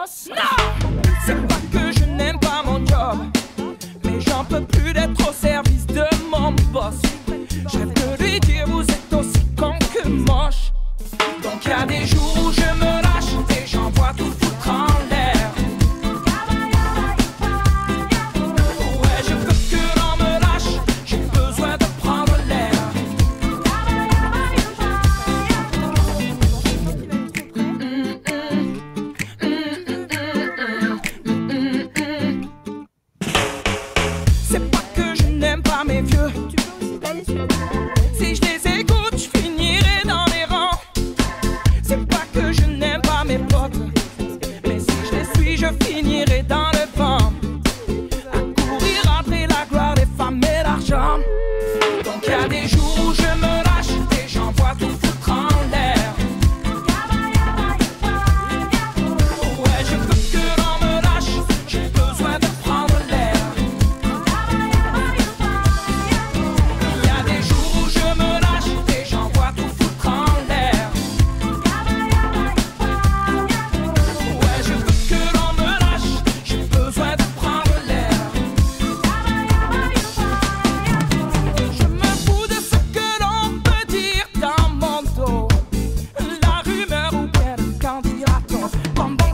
boss. Non, c'est pas que je n'aime pas mon job, mais j'en peux plus d'être au service de mon boss. Je rêve de lui dire vous êtes aussi con que moche. Donc y a des jours où je me lâche et j'envoie tout foutre en l'air. Ouais, je veux que l'on me lâche, j'ai besoin de prendre l'air. C'est pas que je n'aime pas mes vieux. Si je les écoute, je finirai dans les rangs. C'est pas que je n'aime pas mes potes, mais si je les suis, je finirai dans le vent. À courir après la gloire des femmes et l'argent. Donc y a des jours où je me lâche et j'envoie tout foutre en l'air. Ouais, je veux que l'on me lâche, j'ai besoin de prendre l'air. Y a des jours où je me lâche et j'envoie tout foutre en l'air. Ouais, je veux que l'on me lâche, j'ai besoin de prendre l'air. Je me fous de ce que l'on peut dire dans mon dos. La rumeur ou bien le candidaton. Bon, bon,